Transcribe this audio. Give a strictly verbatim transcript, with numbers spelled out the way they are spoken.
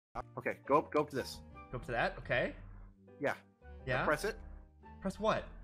Okay, go up, go up to this. Go up to that. Okay. Yeah. Yeah. Now press it. Press what?